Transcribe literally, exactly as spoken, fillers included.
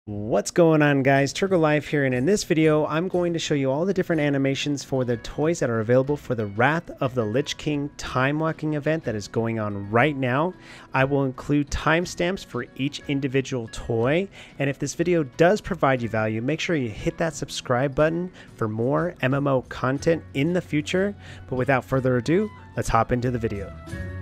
What's going on, guys? Turgle Life here, and in this video I'm going to show you all the different animations for the toys that are available for the Wrath of the Lich King Timewalking event that is going on right now. I will include timestamps for each individual toy, and if this video does provide you value, make sure you hit that subscribe button for more M M O content in the future. But without further ado, let's hop into the video.